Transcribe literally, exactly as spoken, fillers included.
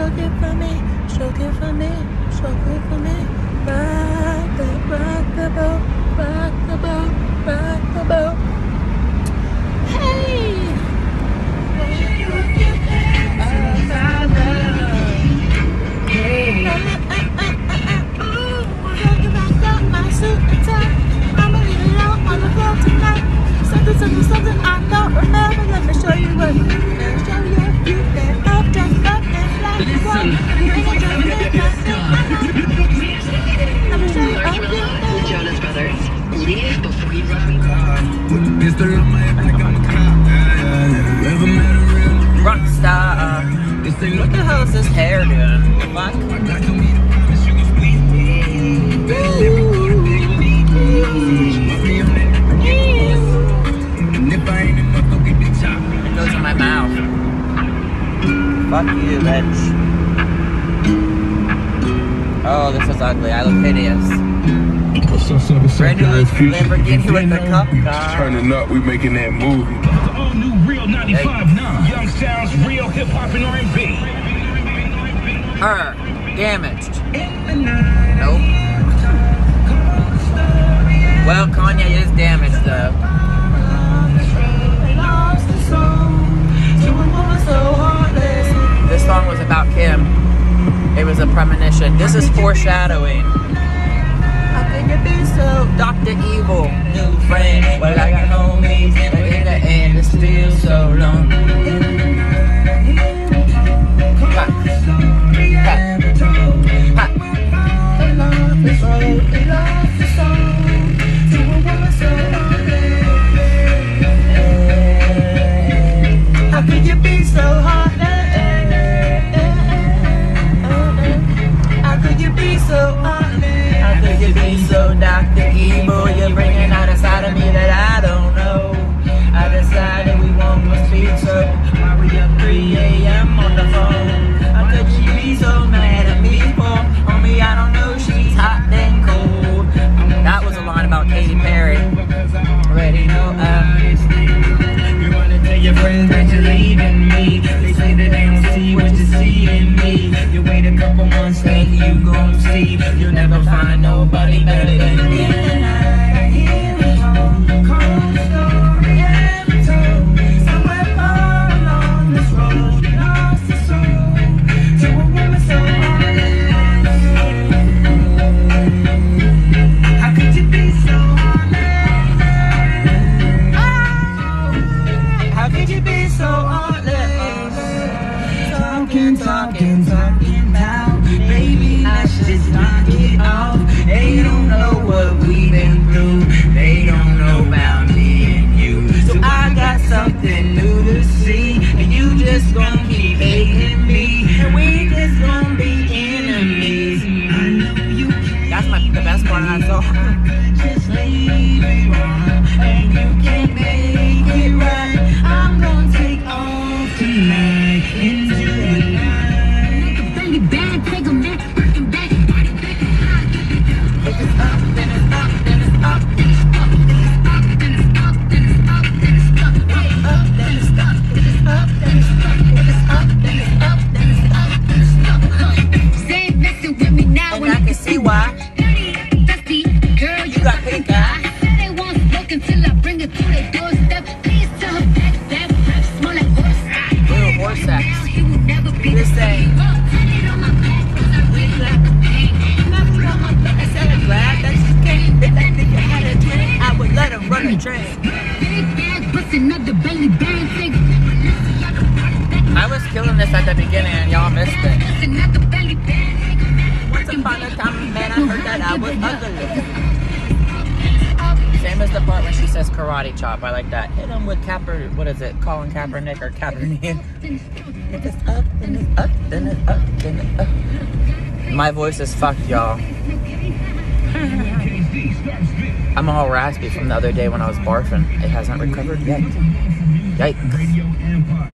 stroke it for me, stroke it for me, stroke it for me. Rock the, rock the boat, rock the boat, rock the boat. Hey! Hey! My suit and tie. I'ma leave it out on the floor tonight. Something, something, something I don't remember. Let me show you what. Let me show you. You can up, dress up, and fly. Listen, Let me show you up, the Jonas Brothers. Leave before you run. With a pistol on my hip like I'm a cop. Ever met a real Rockstar. What the hell is this hair doing? Fuck. It goes in my mouth. Fuck you, bitch. Oh, this is ugly. I look hideous. What's up, what's up, Brand new guys? Lamborghini with the cup We car. just turning up, we making that movie. All new Real ninety-five point nine. Young sounds, real hip hop and R and B. Her. Damaged. Nope. Well, Kanye is damaged, though. This song was about Kim. It was a premonition. This is foreshadowing. How can you be so Doctor Evil? New friend. Well, I got homies, but in the end, it feels so long. Ha. Ha. Ha. How could you be so heartless? How could you be so heartless? How could you be so Doctor Evil? You're bringing out a side of me that I don't know. I decided we won't speak, so why we up three A M on the phone? How could she be so mad at me for? Homie, I don't know, she's hot then cold. That was a line about Katy Perry. Already know I'm you wanna tell your friends that you're leaving me. They say that they don't see what you see in me. You wait a couple months, then you gon' see. You'll never find nobody better than me. Talking, talking about, baby, let's just knock it off. They don't know what we've been through. They don't know about me and you. So I got something new to see, and you just gonna keep hating me, and we just gonna be enemies. I know you can. That's my the best part of that song. Just leave it wrong, and you can't make it right. I'm gonna take off tonight into the I was killing this at the beginning and y'all missed it. Once upon a time, man, I heard that I was ugly. Same as the part when she says karate chop. I like that. Hit him with Kaeper, what is it? Colin Kaepernick or Kaepernick. If it's up, then it's up, then it's up, then it's up. My voice is fucked, y'all. I'm all raspy from the other day when I was barfing. It hasn't recovered yet. Yikes.